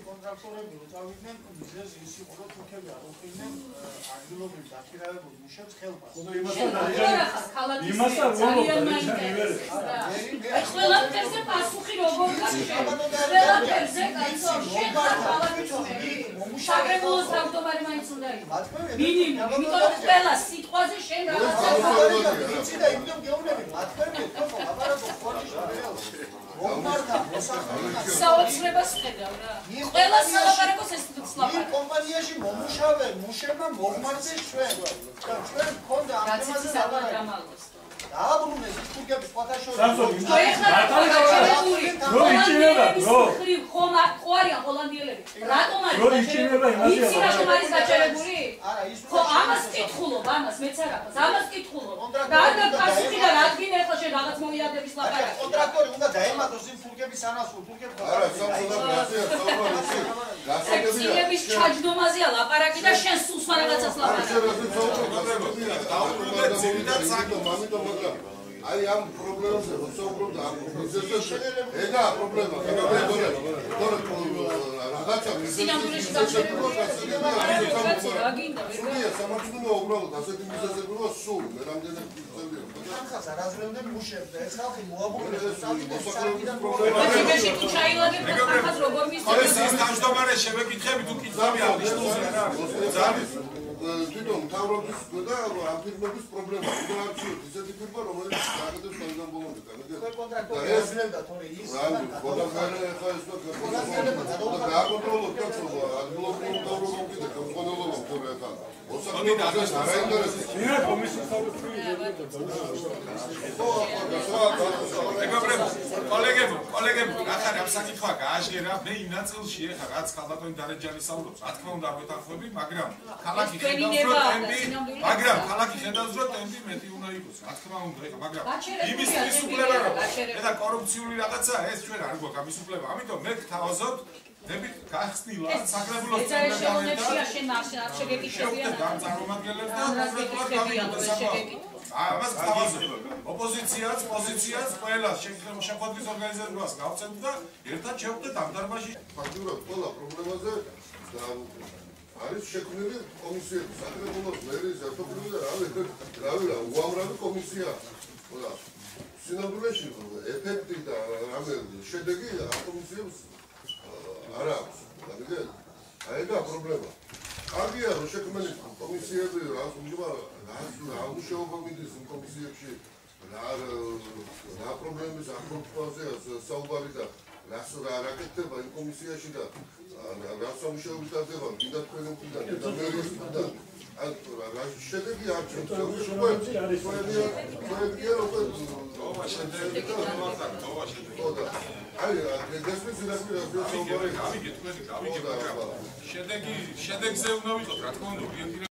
კონტრაქტორები უწევდნენ მიზეზს ის იყო რომ თურქები არ უხდიდნენ ადგილობრივ დაქირავებულ მუშებს ხელფასს. იმასთან ძალიან მაინტერესებს. ყველაფერზე პასუხი როგორ გაჩვენე? ყველაფერზე კაცო, შეხარ ქალაქში. საკრებულოს თავმჯდომარე მაინც უნდა იყოს. მინიმუმ, იმიტომ რომ ყველა სიტყვაზე შენ რაღაცა იცი და იმდენ გეუბნები, მათქვენე თქო აპარატო ხორში საოცრებას ხედავ რა. ყველა სალაპარაკოს ეს იმ კომპანიაში მომუშავე მუშებმა მოგმარდეს ჩვენ. ჩვენ მქონდა ამ თემაზე სალაპარაკოს. დააბრუნეს თურქების ფათაშორი. რო იჭირება, რო ხო არიან ჰოლანდიელები. რატომ არის გაჩერებული? იცი რატომ არის გაჩერებული? არა, ის ხო, ამას კითხულობ, ამას მეც არ აქვს. ამას კითხულობ. და არ გასწრაფი და რა გინდა ახლა შენ რაღაც მოიადების ლაპარაკი. კონტრაქტორი უნდა დაემატოს იმ თურქების ანასულ, თურქებს არა, ექციების ჩაჯდომაზეა ლაპარაკი და შენ სულს რაღაცას ლაპარაკი. აი ამ პრობლემებზე როცა უბრალოდ ამ მიზეზზე ეგა პრობლემა რაღაცა სინამდვილეში გაჩერებული რა გინდა სულია სამართლებრივია უბრალოდ ასეთი მიზეზებია სულ მე რამდენი ხანხას არ აზრევდნენ მუშებს და ეს ხალხი მოაბურეს მაშინაში თუ ჩაილაგებ ხანხას როგორ მისცემ ეს თავმჯდომარე შევეკითხები თუ კითხავი აღნიშნულზე რა ძალიან თვითონ თავრობის და ამ ფირმების პრობლემა უნდა არჩიოთ ისეთი ფირმა რომელიც გააკეთებს თავიდან ბოლომდე და კონტრაქტორი აზრევდა თორე ის ყველაფერი ხა ეს და გააკონტროლოთ კაცო ადგილობრივ თავრობამ კიდე ხელმძღვანელობამ თორე ხა მოსახლეობა არ აინტერესებს მე კოლეგები, ახლა ამ საკითხვა გააჟღერა, მე იმ ნაწილში ეხა რაც ხალხატონი დარეჯანი საუბრობს, რა თქმა უნდა არ ვეთანხმები, მაგრამ ქალაქი ხედავს რომ ტემპი მეტი უნდა იყოს, რა თქმა უნდა, ეხა მაგრამ იმის მისუფლება რომ ეხა კორუფციული რაღაცაა, ეს ჩვენ არ გვაქვს ამის უფლება, ამიტომ მე გთავაზობთ ნებით გახსნილა საკრებულოს წევრებია შენ არ შეგეკითხებიან და წარმომადგენლებს და კონკრეტულად გამიგდა საკითხი. ამას გთავაზობ. ოპოზიციაც, პოზიციაც, ყველა შეხვედრის ორგანიზებას გავცემთ და ერთად შევხვდეთ ამ დარბაზში. ფაქტურად ყველა პრობლემაზე არის შექმნილი კომისიები, საკრებულოს მერის ერთობლივი და რავი უამრავი კომისია. ყველა სინამდვილეში ეფექტი და რამე შედეგი ამ კომისიებს არ აქვს. გამიგეთ? აი ეგა პრობლემა. კარგია რომ შექმნილი კომისიები რაც მუშაობა მიდის იმ კომისიებში რა პრობლემის აკროფაზე საუბარი და რა კეთდება იმ კომისიაში და რა სამუშაოები ტარდება მინდა თქვენი მხრიდან და მერის მხრიდან რა შედეგი არჩევთ შედეგზე უნდა ვიყოთ რა თქმა უნდა